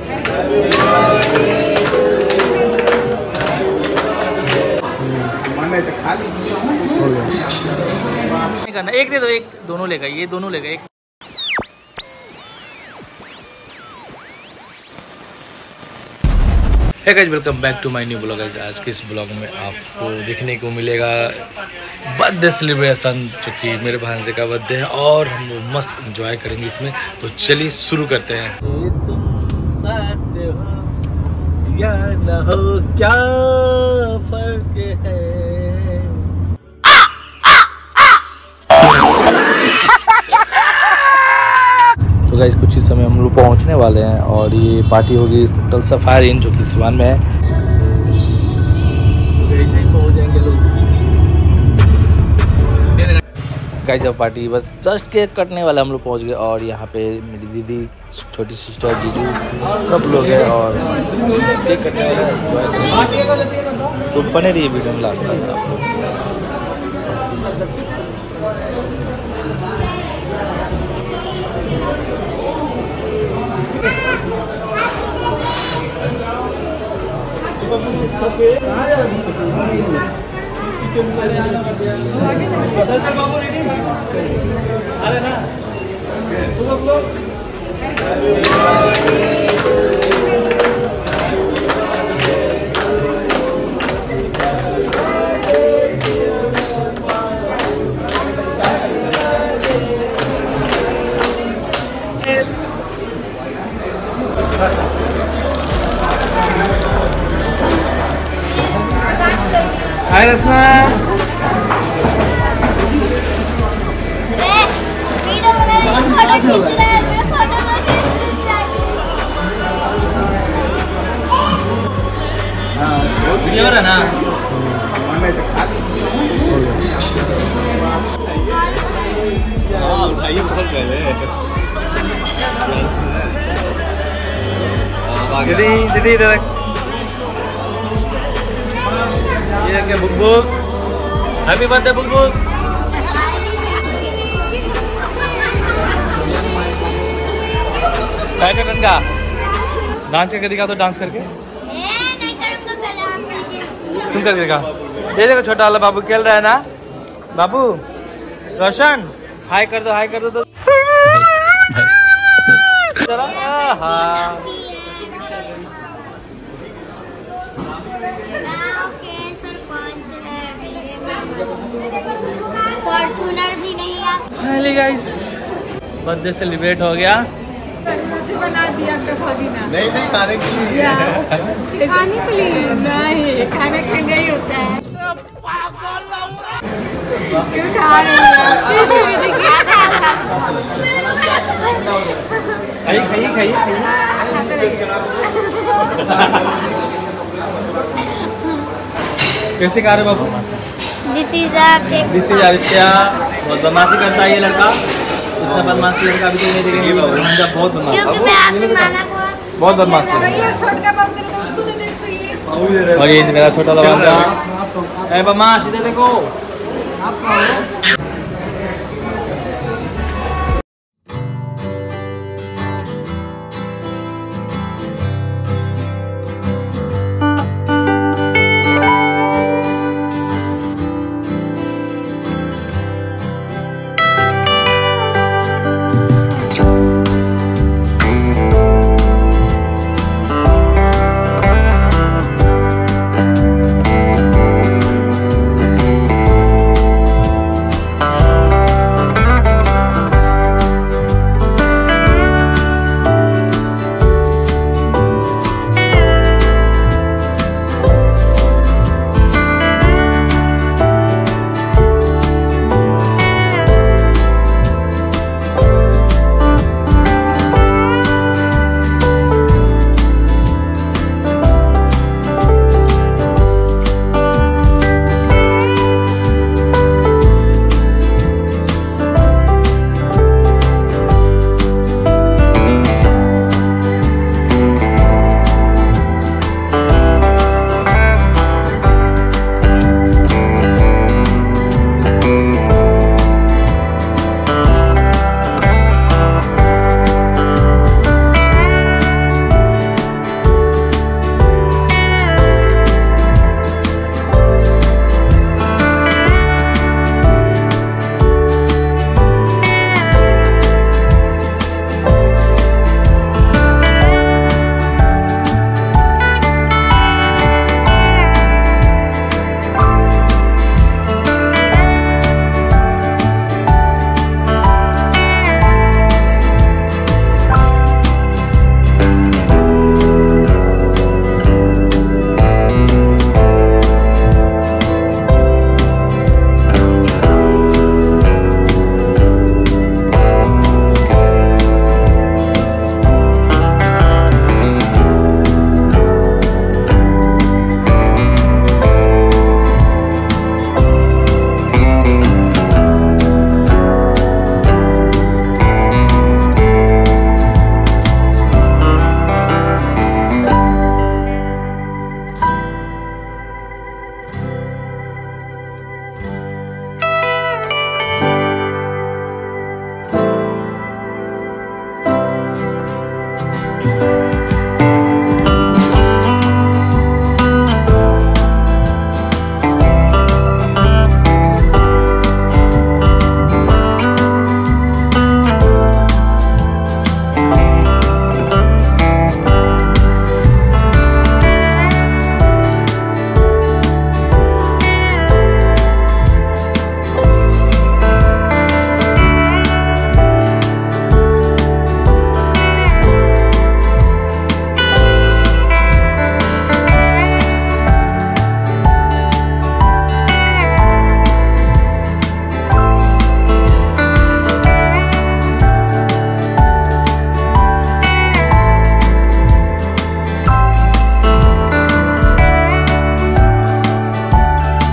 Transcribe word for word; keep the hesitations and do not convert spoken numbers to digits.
करना एक दे दो, एक दोनों लेगा, ये दोनों लेगा एक। Hey guys, welcome back to my new blog. आज के इस ब्लॉग में आपको देखने को मिलेगा बर्थडे सेलिब्रेशन, जो कि मेरे भांजे का बर्थडे है और हम लोग मस्त एंजॉय करेंगे इसमें। तो चलिए शुरू करते हैं। ये तुम साथ हो या न हो, क्या फर्क है। तो गाइस, कुछ ही समय हम लोग पहुंचने वाले हैं और ये पार्टी होगी होटल सफारी जो कि सिवान में है। पहुंच जाएंगे लोग गाइस। जब पार्टी बस जस्ट केक कटने वाला हम लोग पहुंच गए और यहाँ पे मेरी दीदी, छोटी सिस्टर, जीजू सब लोग हैं और केक कटने वाला है। तो बने रहिए वीडियो में लास्ट तक आप लोग। अरे ना हाय रसना, वीडियो हो रहा ना। दीदी दीदी इधर ये क्या, book book happy birthday book book. Pattern का डांस करके दिखा, तो डांस करके नहीं करूंगा, पहले आप कीजिए। तुम करके दिखा। ये देखो छोटा वाला बाबू खेल रहा है ना। बाबू रोशन हाय कर दो, हाय कर दो। तो फॉर्चूनर भी नहीं आप। फाइनली गाइस, बर्थडे सेलिब्रेट हो गया। बना दिया भाभी ना। नहीं नहीं, खाने के लिए। खाने के लिए नहीं, खाने के लिए नहीं होता है। क्यों खा रही हो? खाइए खाइए खाइए खाइए। कैसे खा रहे बाबू? This is a cake. This is Aditya. बहुत बदमाशी करता है ये लड़का। इतना बदमाशी लड़का अभी तो नहीं देखेंगे। भांजा बहुत बदमाश, क्योंकि मैं आपने माना को बहुत बदमाश है। ये छोटा बाबू ने तो उसको दे दे ये। और ये मेरा छोटा वाला भांजा। ए बदमाश, इधर देखो। है।